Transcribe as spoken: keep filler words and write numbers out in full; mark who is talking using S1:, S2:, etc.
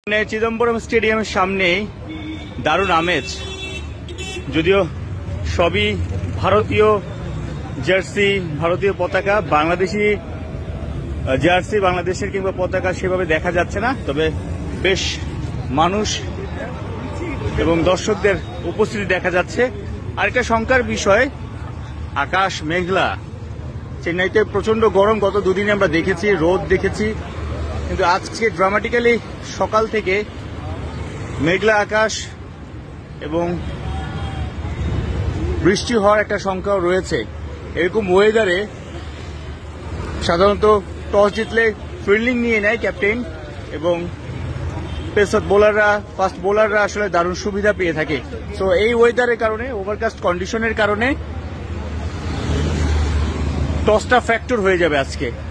S1: চিদম্বরম স্টেডিয়ামের সামনে দারুণ আমেজ, যদিও সবই ভারতীয় জার্সি, ভারতীয় পতাকা, বাংলাদেশি জার্সি বাংলাদেশের কিংবা পতাকা সেভাবে দেখা যাচ্ছে না, তবে বেশ মানুষ এবং দর্শকদের উপস্থিতি দেখা যাচ্ছে। আরেকটা শঙ্কার বিষয়, আকাশ মেঘলা। চেন্নাইতে প্রচন্ড গরম গত দুদিনে আমরা দেখেছি, রোদ দেখেছি, কিন্তু আজকে ড্রামাটিক্যালি সকাল থেকে মেঘলা আকাশ এবং বৃষ্টি হওয়ার একটা শঙ্কাও রয়েছে। এরকম ওয়েদারে সাধারণত টস জিতলে ফিল্ডিং নিয়ে নেয় ক্যাপ্টেন এবং পেসার বোলাররা, ফাস্ট বোলাররা আসলে দারুণ সুবিধা পেয়ে থাকে। সো এই ওয়েদারের কারণে, ওভারকাস্ট কন্ডিশনের কারণে টসটা ফ্যাক্টর হয়ে যাবে আজকে।